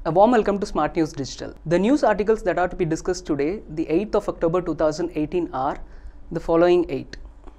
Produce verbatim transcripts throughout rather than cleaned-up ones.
A warm welcome to Smart News Digital. The news articles that are to be discussed today, the eighth of October two thousand eighteen, are the following eight.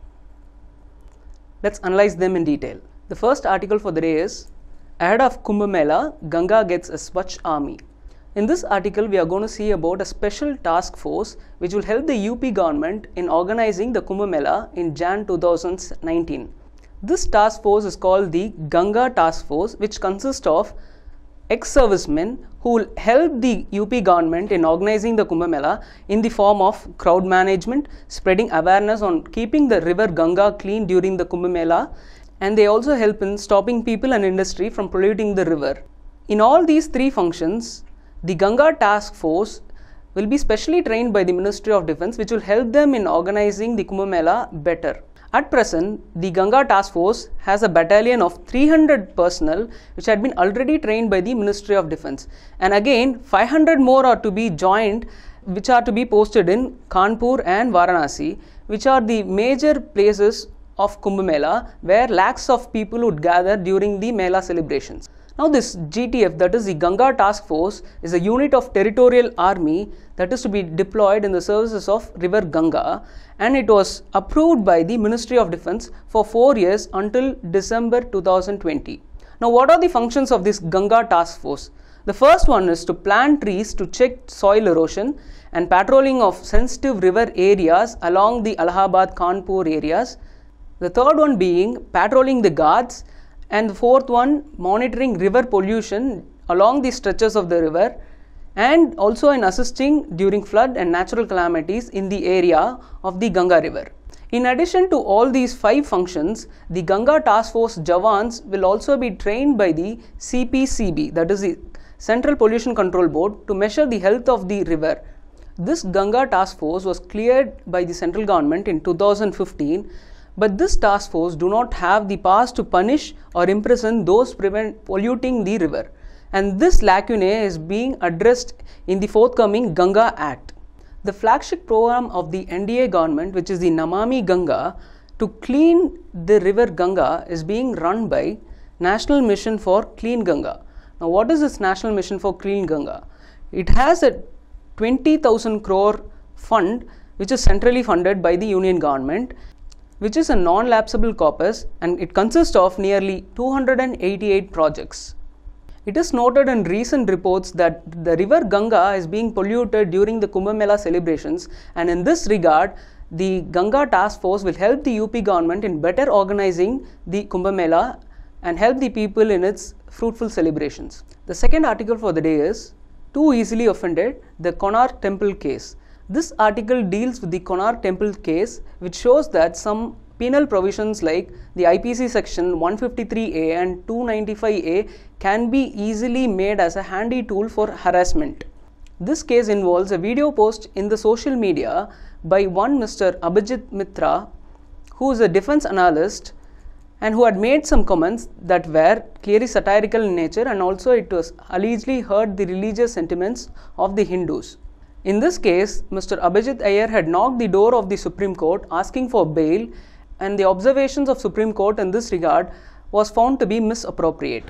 Let's analyze them in detail. The first article for the day is, ahead of Kumbh Mela, Ganga gets a Swachh army. In this article, we are going to see about a special task force which will help the U P government in organizing the Kumbh Mela in January two thousand nineteen. This task force is called the Ganga Task Force, which consists of ex-servicemen who will help the U P government in organizing the Kumbh Mela in the form of crowd management, spreading awareness on keeping the river Ganga clean during the Kumbh Mela, and they also help in stopping people and industry from polluting the river. In all these three functions, the Ganga Task Force will be specially trained by the Ministry of Defence, which will help them in organizing the Kumbh Mela better. At present, the Ganga Task Force has a battalion of three hundred personnel which had been already trained by the Ministry of Defence. And again, five hundred more are to be joined, which are to be posted in Kanpur and Varanasi, which are the major places of Kumbh Mela where lakhs of people would gather during the Mela celebrations. Now this G T F, that is the Ganga Task Force, is a unit of territorial army that is to be deployed in the services of river Ganga, and it was approved by the Ministry of Defence for four years until December two thousand twenty. Now what are the functions of this Ganga Task Force? The first one is to plant trees to check soil erosion and patrolling of sensitive river areas along the Allahabad Kanpur areas. The third one being patrolling the ghats, and the fourth one monitoring river pollution along the stretches of the river, and also in assisting during flood and natural calamities in the area of the Ganga river. In addition to all these five functions, the Ganga Task Force Jawans will also be trained by the C P C B, that is the Central Pollution Control Board, to measure the health of the river. This Ganga Task Force was cleared by the central government in two thousand fifteen, but this task force do not have the powers to punish or imprison those prevent polluting the river. And this lacunae is being addressed in the forthcoming Ganga Act. The flagship program of the N D A government, which is the Namami Ganga, to clean the river Ganga, is being run by National Mission for Clean Ganga. Now what is this National Mission for Clean Ganga? It has a twenty thousand crore fund which is centrally funded by the Union government, which is a non-lapsable corpus, and it consists of nearly two hundred eighty-eight projects. It is noted in recent reports that the river Ganga is being polluted during the Kumbh Mela celebrations, and in this regard, the Ganga Task Force will help the U P government in better organizing the Kumbh Mela and help the people in its fruitful celebrations. The second article for the day is, Too Easily Offended, the Konark Temple Case. This article deals with the Konark Temple case, which shows that some penal provisions like the I P C section one fifty-three A and two ninety-five A can be easily made as a handy tool for harassment. This case involves a video post in the social media by one Mister Abhijit Mitra, who is a defense analyst and who had made some comments that were clearly satirical in nature, and also it was allegedly hurt the religious sentiments of the Hindus. In this case, Mister Abhijit Iyer had knocked the door of the Supreme Court asking for bail, and the observations of Supreme Court in this regard was found to be misappropriate.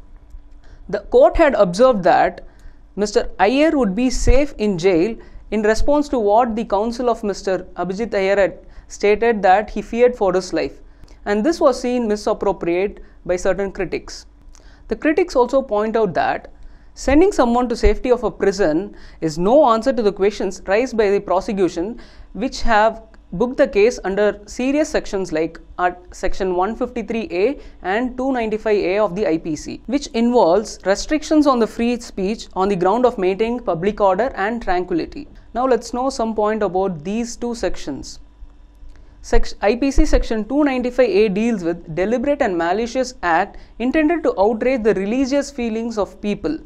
The court had observed that Mister Iyer would be safe in jail in response to what the counsel of Mister Abhijit Iyer had stated, that he feared for his life, and this was seen misappropriate by certain critics. The critics also point out that sending someone to safety of a prison is no answer to the questions raised by the prosecution, which have booked the case under serious sections like at section one fifty-three A and two ninety-five A of the I P C, which involves restrictions on the free speech on the ground of maintaining public order and tranquility. Now let's know some point about these two sections. Section, I P C section two ninety-five A deals with deliberate and malicious act intended to outrage the religious feelings of people.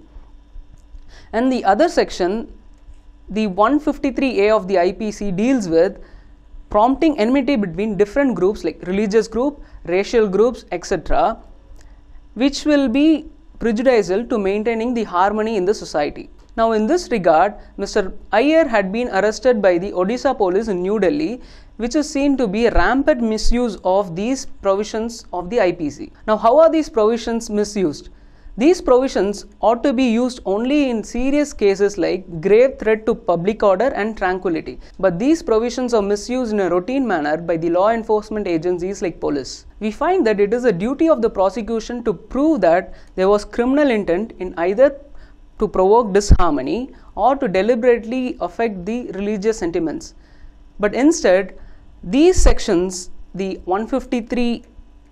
And the other section, the one fifty-three A of the I P C, deals with prompting enmity between different groups like religious group, racial groups, et cetera, which will be prejudicial to maintaining the harmony in the society. Now in this regard, Mister Iyer had been arrested by the Odisha police in New Delhi, which is seen to be a rampant misuse of these provisions of the I P C. Now how are these provisions misused? These provisions ought to be used only in serious cases like grave threat to public order and tranquility. But these provisions are misused in a routine manner by the law enforcement agencies like police. We find that it is a duty of the prosecution to prove that there was criminal intent in either to provoke disharmony or to deliberately affect the religious sentiments. But instead, these sections, the one fifty-three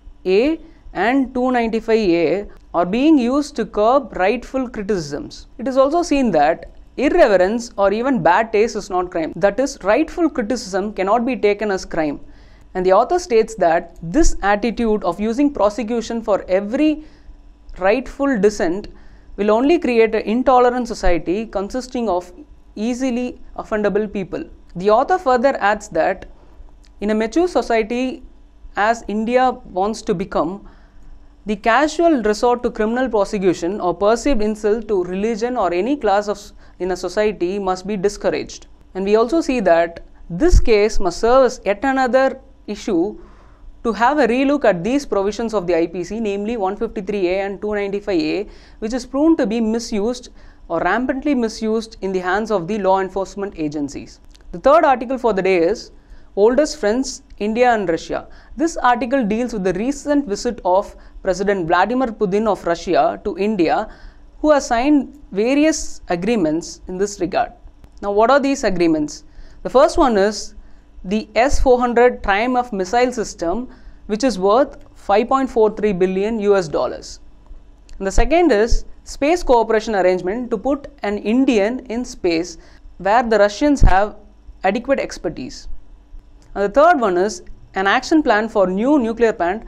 A and two ninety-five A, are being used to curb rightful criticisms. It is also seen that irreverence or even bad taste is not crime. That is, rightful criticism cannot be taken as crime. And the author states that this attitude of using prosecution for every rightful dissent will only create an intolerant society consisting of easily offendable people. The author further adds that in a mature society as India wants to become, the casual resort to criminal prosecution or perceived insult to religion or any class of in a society must be discouraged. And we also see that this case must serve as yet another issue to have a relook at these provisions of the I P C, namely one fifty-three A and two ninety-five A, which is proven to be misused or rampantly misused in the hands of the law enforcement agencies. The third article for the day is Oldest Friends, India and Russia. This article deals with the recent visit of President Vladimir Putin of Russia to India, who has signed various agreements in this regard. Now, what are these agreements? The first one is the S four hundred Triumph missile system, which is worth five point four three billion U S dollars. And the second is space cooperation arrangement to put an Indian in space where the Russians have adequate expertise. And the third one is an action plan for new nuclear plant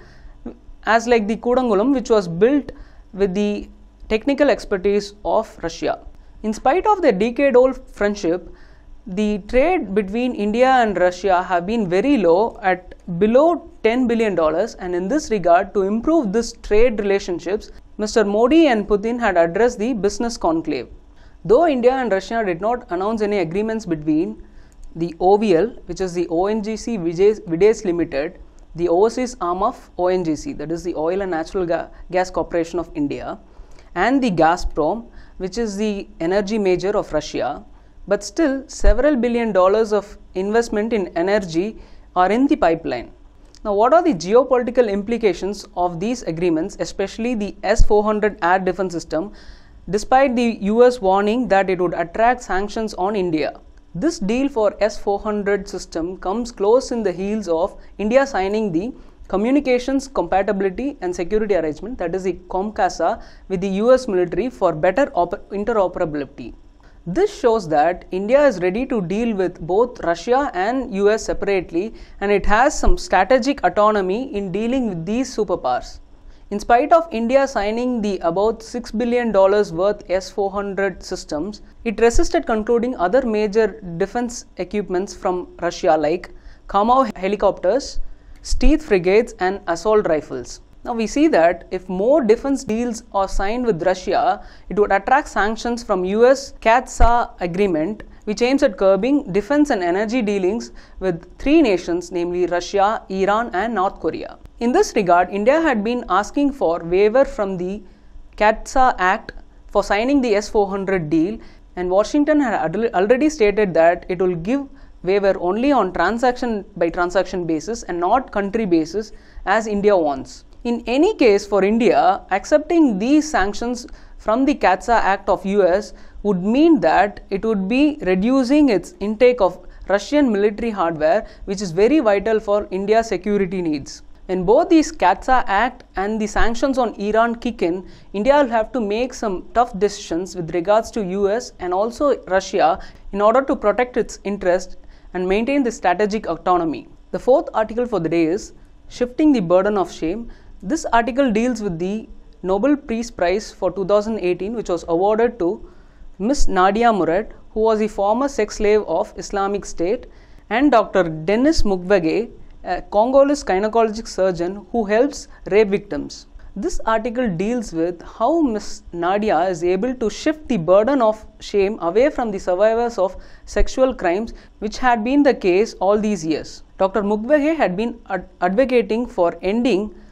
as like the Kudangulam, which was built with the technical expertise of Russia. In spite of their decade-old friendship, the trade between India and Russia have been very low at below ten billion dollars, and in this regard, to improve this trade relationships, Mister Modi and Putin had addressed the business conclave. Though India and Russia did not announce any agreements between the O V L, which is the O N G C Videsh Limited, the overseas arm of O N G C, that is the Oil and Natural Ga Gas Corporation of India, and the Gazprom, which is the energy major of Russia, but still several billion dollars of investment in energy are in the pipeline. Now, what are the geopolitical implications of these agreements, especially the S four hundred air defense system, despite the U S warning that it would attract sanctions on India? This deal for S four hundred system comes close in the heels of India signing the Communications Compatibility and Security Arrangement, that is the COMCASA, with the U S military for better interoperability. This shows that India is ready to deal with both Russia and U S separately, and it has some strategic autonomy in dealing with these superpowers. In spite of India signing the about six billion dollars worth S four hundred systems, it resisted concluding other major defense equipments from Russia like Kamov helicopters, Stealth frigates and assault rifles. Now we see that if more defense deals are signed with Russia, it would attract sanctions from U S CAATSA agreement, which aims at curbing defense and energy dealings with three nations, namely Russia, Iran and North Korea. In this regard, India had been asking for waiver from the CAATSA Act for signing the S four hundred deal, and Washington had already stated that it will give waiver only on transaction by transaction basis and not country basis as India wants. In any case, for India, accepting these sanctions from the CAATSA Act of U S would mean that it would be reducing its intake of Russian military hardware, which is very vital for India's security needs. When both these CAATSA Act and the sanctions on Iran kick in, India will have to make some tough decisions with regards to U S and also Russia in order to protect its interests and maintain the strategic autonomy. The fourth article for the day is Shifting the Burden of Shame. This article deals with the Nobel Peace Prize for two thousand eighteen, which was awarded to Miss Nadia Murad, who was the former sex slave of Islamic State, and Doctor Denis Mukwege, a Congolese gynecologic surgeon who helps rape victims. This article deals with how Miss Nadia is able to shift the burden of shame away from the survivors of sexual crimes, which had been the case all these years. Doctor Mukwege had been ad advocating for ending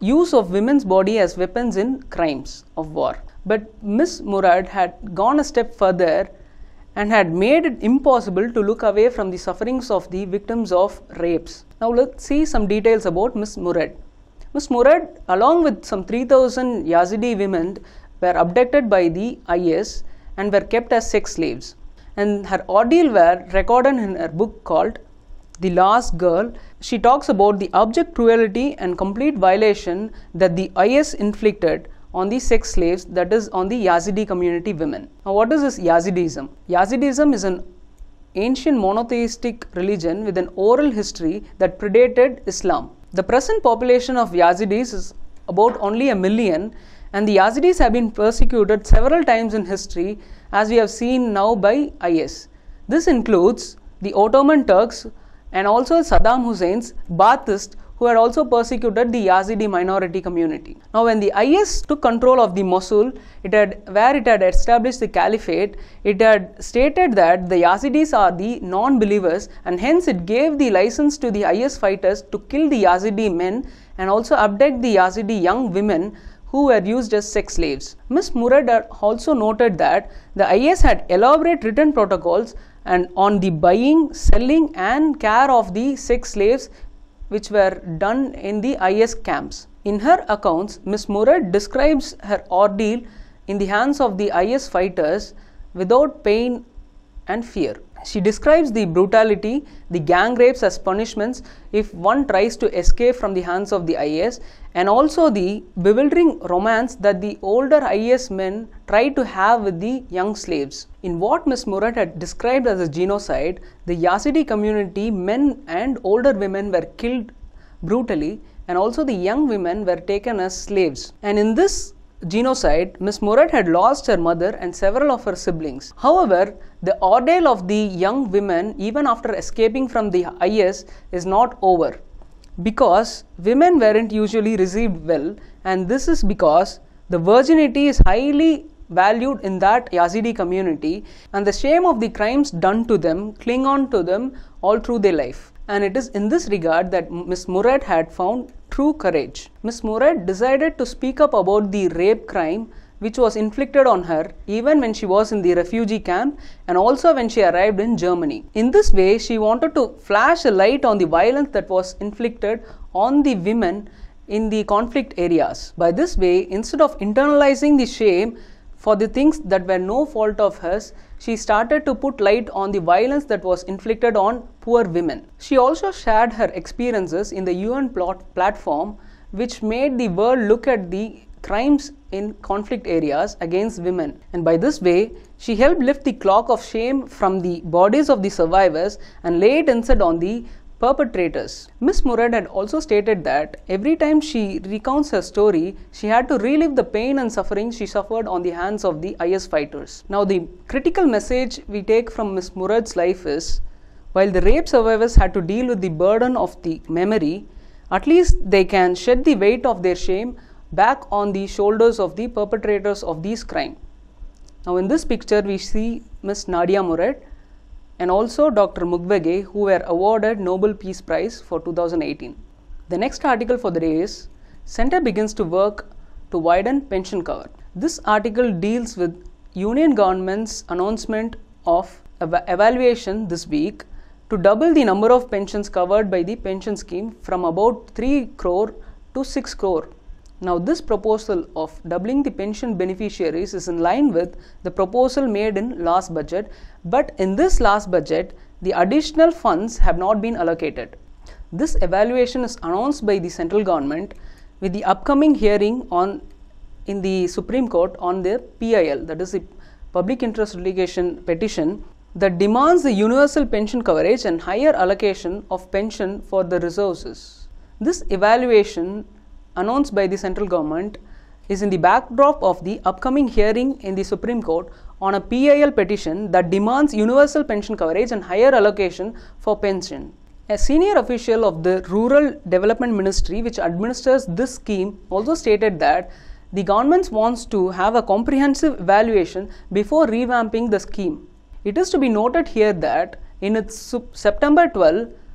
use of women's body as weapons in crimes of war. But Miss Murad had gone a step further and had made it impossible to look away from the sufferings of the victims of rapes. Now let's see some details about Miss Murad. Miss Murad, along with some three thousand Yazidi women, were abducted by the I S and were kept as sex slaves. And her ordeal were recorded in her book called The Last Girl. She talks about the abject cruelty and complete violation that the I S inflicted on the sex slaves, that is on the Yazidi community women. Now what is this Yazidism? Yazidism is an ancient monotheistic religion with an oral history that predated Islam. The present population of Yazidis is about only a million, and the Yazidis have been persecuted several times in history, as we have seen now by I S. This includes the Ottoman Turks and also Saddam Hussein's Ba'athists, who had also persecuted the Yazidi minority community. Now when the I S took control of the Mosul, it had, where it had established the caliphate, it had stated that the Yazidis are the non-believers, and hence it gave the license to the I S fighters to kill the Yazidi men and also abduct the Yazidi young women who were used as sex slaves. Miss Murad also noted that the I S had elaborate written protocols and on the buying, selling and care of the sex slaves which were done in the I S camps. In her accounts, Miss Murad describes her ordeal in the hands of the I S fighters without pain and fear. She describes the brutality, the gang rapes as punishments if one tries to escape from the hands of the I S, and also the bewildering romance that the older I S men tried to have with the young slaves. In what Miss Murad had described as a genocide, the Yazidi community, men and older women were killed brutally, and also the young women were taken as slaves. And in this genocide, Miss Murad had lost her mother and several of her siblings. However, the ordeal of the young women, even after escaping from the I S, is not over, because women weren't usually received well, and this is because the virginity is highly valued in that Yazidi community, and the shame of the crimes done to them cling on to them all through their life. And it is in this regard that Miss Murad had found true courage. Miss Murad decided to speak up about the rape crime which was inflicted on her even when she was in the refugee camp and also when she arrived in Germany. In this way, she wanted to flash a light on the violence that was inflicted on the women in the conflict areas. By this way, instead of internalizing the shame for the things that were no fault of hers, she started to put light on the violence that was inflicted on poor women. She also shared her experiences in the U N plot platform, which made the world look at the crimes in conflict areas against women. And by this way, she helped lift the cloak of shame from the bodies of the survivors and lay it instead on the perpetrators. Miss Murad had also stated that every time she recounts her story, she had to relive the pain and suffering she suffered on the hands of the I S fighters. Now, the critical message we take from Miss Murad's life is, while the rape survivors had to deal with the burden of the memory, at least they can shed the weight of their shame back on the shoulders of the perpetrators of these crimes. Now, in this picture, we see Miss Nadia Murad and also Doctor Mukwege, who were awarded Nobel Peace Prize for two thousand eighteen. The next article for the day is, Center begins to work to widen pension cover. This article deals with Union government's announcement of ev evaluation this week to double the number of pensions covered by the pension scheme from about three crore to six crore. Now, this proposal of doubling the pension beneficiaries is in line with the proposal made in last budget, but in this last budget, the additional funds have not been allocated. This evaluation is announced by the central government with the upcoming hearing on in the Supreme Court on their P I L, that is the Public Interest Litigation petition, that demands the universal pension coverage and higher allocation of pension for the resources. This evaluation announced by the central government is in the backdrop of the upcoming hearing in the Supreme Court on a P I L petition that demands universal pension coverage and higher allocation for pension. A senior official of the Rural Development Ministry, which administers this scheme, also stated that the government wants to have a comprehensive evaluation before revamping the scheme. It is to be noted here that in its September twelfth,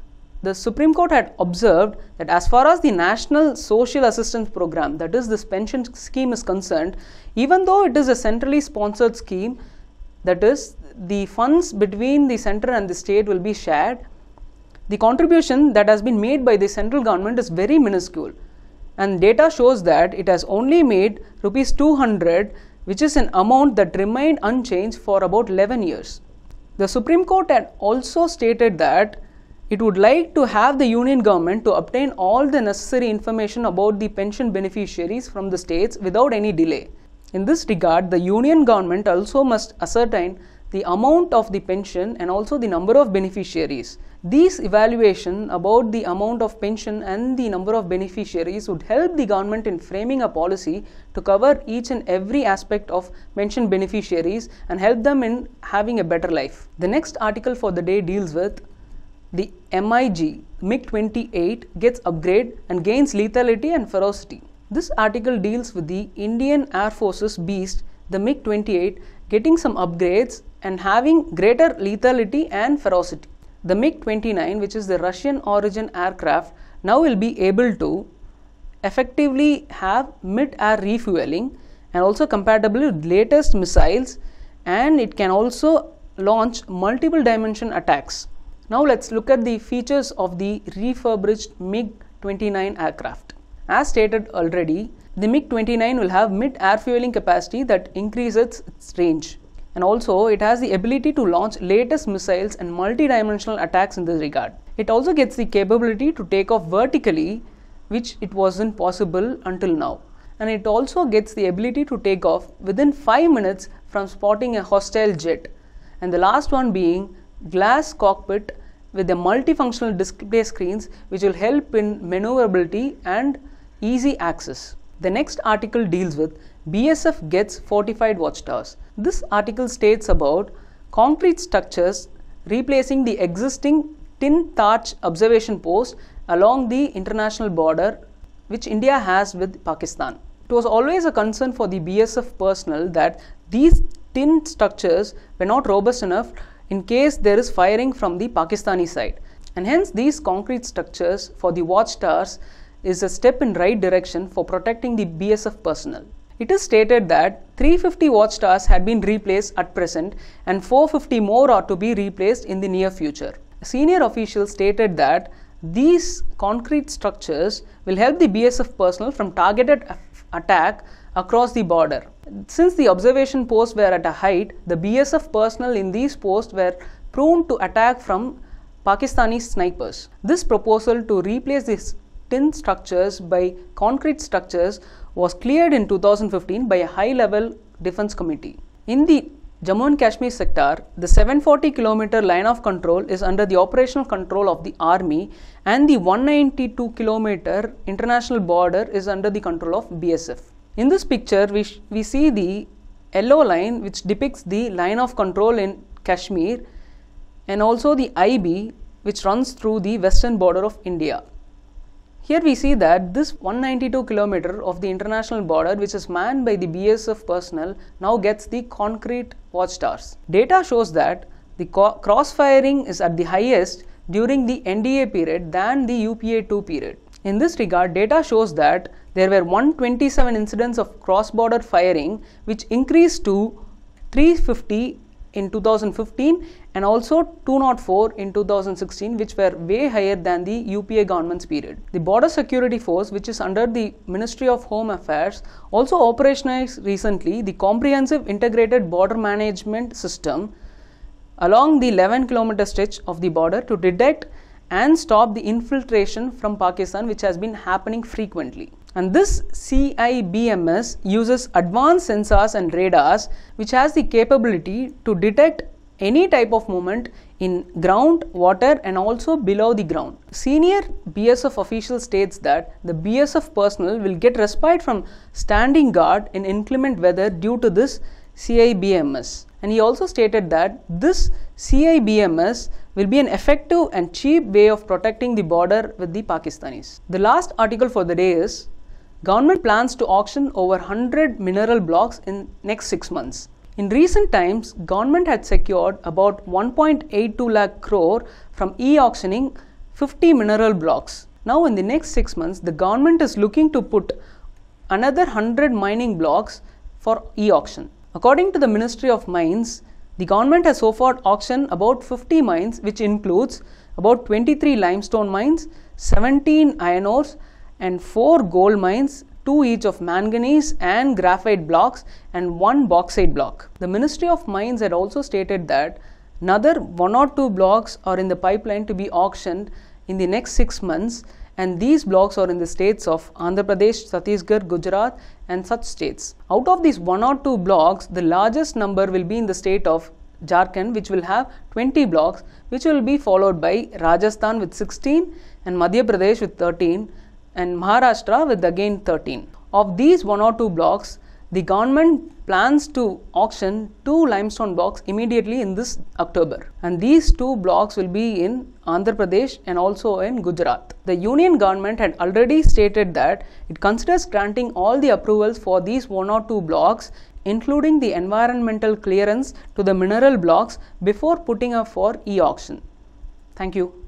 the Supreme Court had observed that as far as the National Social Assistance Program, that is this pension scheme, is concerned, even though it is a centrally sponsored scheme, that is the funds between the center and the state will be shared, the contribution that has been made by the central government is very minuscule, and data shows that it has only made rupees two hundred, which is an amount that remained unchanged for about eleven years. The Supreme Court had also stated that it would like to have the union government to obtain all the necessary information about the pension beneficiaries from the states without any delay. In this regard, the union government also must ascertain the amount of the pension and also the number of beneficiaries. These evaluation about the amount of pension and the number of beneficiaries would help the government in framing a policy to cover each and every aspect of pension beneficiaries and help them in having a better life. The next article for the day deals with the M I G MiG twenty-eight gets upgrade and gains lethality and ferocity. This article deals with the Indian Air Force's beast, the MiG twenty-eight, getting some upgrades and having greater lethality and ferocity. The MiG twenty-nine, which is the Russian origin aircraft, now will be able to effectively have mid-air refueling and also compatible with latest missiles, and it can also launch multiple dimension attacks. Now let's look at the features of the refurbished MiG twenty-nine aircraft. As stated already, the MiG twenty-nine will have mid-air fueling capacity that increases its range, and also it has the ability to launch latest missiles and multi-dimensional attacks in this regard. It also gets the capability to take off vertically, which it wasn't possible until now, and it also gets the ability to take off within five minutes from spotting a hostile jet, and the last one being glass cockpit with the multifunctional display screens, which will help in maneuverability and easy access. The next article deals with B S F gets fortified watchtowers. This article states about concrete structures replacing the existing tin thatch observation post along the international border which India has with Pakistan. It was always a concern for the B S F personnel that these tin structures were not robust enough in case there is firing from the Pakistani side, and hence these concrete structures for the watchtowers is a step in right direction for protecting the B S F personnel. It is stated that three hundred fifty watchtowers had been replaced at present and four hundred fifty more are to be replaced in the near future. A senior official stated that these concrete structures will help the B S F personnel from targeted attack across the border. Since the observation posts were at a height, the B S F personnel in these posts were prone to attack from Pakistani snipers. This proposal to replace these tin structures by concrete structures was cleared in two thousand fifteen by a high-level defense committee. In the Jammu and Kashmir sector, the seven hundred forty kilometer line of control is under the operational control of the army, and the one hundred ninety-two kilometer international border is under the control of B S F. In this picture, we, we see the yellow line which depicts the line of control in Kashmir, and also the I B which runs through the western border of India. Here we see that this one hundred ninety-two kilometer of the international border, which is manned by the B S F personnel, now gets the concrete watchtowers. Data shows that the cross-firing is at the highest during the N D A period than the U P A two period. In this regard, data shows that there were one hundred twenty-seven incidents of cross-border firing, which increased to three hundred fifty in two thousand fifteen and also two hundred four in two thousand sixteen, which were way higher than the U P A government's period. The Border Security Force, which is under the Ministry of Home Affairs, also operationalized recently the Comprehensive Integrated Border Management System along the eleven kilometer stretch of the border to detect and stop the infiltration from Pakistan, which has been happening frequently. And this C I B M S uses advanced sensors and radars, which has the capability to detect any type of movement in ground, water, and also below the ground. Senior B S F official states that the B S F personnel will get respite from standing guard in inclement weather due to this C I B M S. And he also stated that this C I B M S will be an effective and cheap way of protecting the border with the Pakistanis. The last article for the day is government plans to auction over one hundred mineral blocks in next six months. In recent times, government had secured about one point eight two lakh crore from e-auctioning fifty mineral blocks. Now in the next six months, the government is looking to put another one hundred mining blocks for e-auction. According to the Ministry of Mines, the government has so far auctioned about fifty mines, which includes about twenty-three limestone mines, seventeen iron ores and four gold mines, two each of manganese and graphite blocks and one bauxite block. The Ministry of Mines had also stated that another one or two blocks are in the pipeline to be auctioned in the next six months, and these blocks are in the states of Andhra Pradesh, Chhattisgarh, Gujarat and such states. Out of these one or two blocks, the largest number will be in the state of Jharkhand, which will have twenty blocks, which will be followed by Rajasthan with sixteen and Madhya Pradesh with thirteen and Maharashtra with again thirteen. Of these one or two blocks, the government plans to auction two limestone blocks immediately in this October, and these two blocks will be in Andhra Pradesh and also in Gujarat. The Union government had already stated that it considers granting all the approvals for these one or two blocks, including the environmental clearance to the mineral blocks, before putting up for e-auction. Thank you.